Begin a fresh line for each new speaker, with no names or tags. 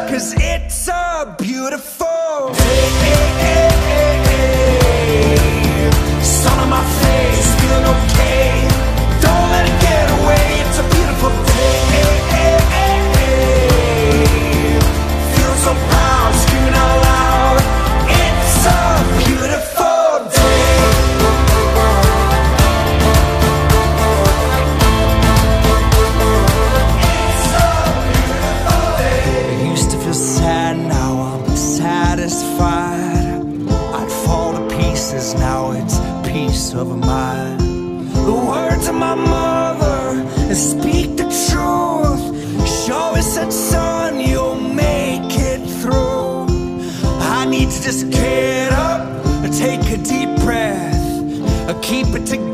'cause it's a beautiful day. Sun on my face, feeling okay. Don't let it get away, it's a beautiful day. Feel so proud, screaming out loud. It's a beautiful day. It's a beautiful day. I used to feel sad, now I'm satisfied. I'd fall to pieces, now it's peace of mind. The words of my mother speak the truth. She always said, son, you'll make it through. I need to just get up, take a deep breath, keep it together.